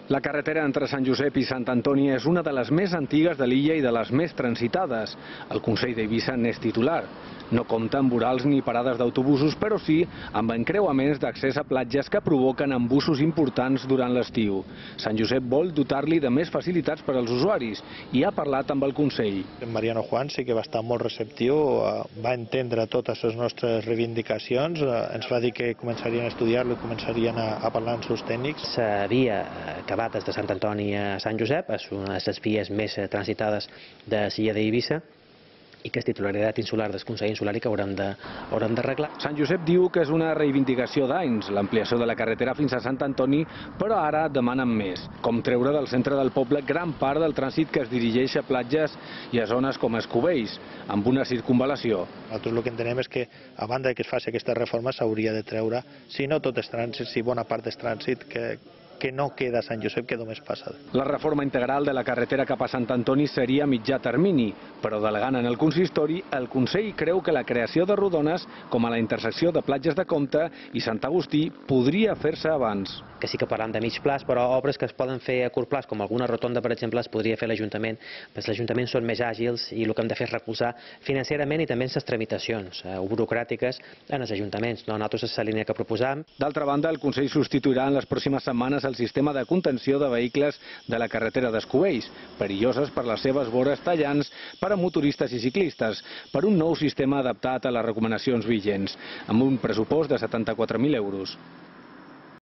La carretera entre Sant Josep i Sant Antoni és una de les més antigues de l'illa i de les més transitades. El Consell d'Eivissa n'és titular. No compta amb vorals ni parades d'autobusos, però sí amb encreuaments d'accés a platges que provoquen embussos importants durant l'estiu. Sant Josep vol dotar-li de més facilitats per als usuaris i ha parlat amb el Consell. Mariano Juan sí que va estar molt receptiu, va entendre totes les nostres reivindicacions, ens va dir que començarien a estudiar-lo i començarien a parlar amb els tècnics. S'havia acabat des de Sant Antoni a Sant Josep, és una de les vies més transitades de l'illa d'Eivissa i que és titularitat insular del Consell Insular i que haurem d'arreglar. Sant Josep diu que és una reivindicació d'anys, l'ampliació de la carretera fins a Sant Antoni, però ara demanen més, com treure del centre del poble gran part del trànsit que es dirigeix a platges i a zones com Escubells, amb una circunvalació. Nosaltres el que entenem és que, a banda que es faci aquesta reforma, s'hauria de treure, si no tot és trànsit, si bona part és trànsit, que no queda a Sant Josep, que només passa. La reforma integral de la carretera cap a Sant Antoni seria a mitjà termini, però delegant en el consistori, el Consell creu que la creació de rodones, com a la intersecció de platges de Comte i Sant Agustí, podria fer-se abans. Que sí que parlant de mig plaç, però obres que es poden fer a curt plaç, com alguna rotonda, per exemple, es podria fer l'Ajuntament, perquè els ajuntaments són més àgils i el que hem de fer és recolzar financerament i també en les tramitacions burocràtiques en els ajuntaments. Nosaltres és la línia que proposam. D'altra banda, el Consell substituirà en les pròximes setmanes el sistema de contenció de vehicles de la carretera d'Escubells, perilloses per les seves vores tallants per a motoristes i ciclistes, per un nou sistema adaptat a les recomanacions vigents, amb un pressupost de 74.000 euros.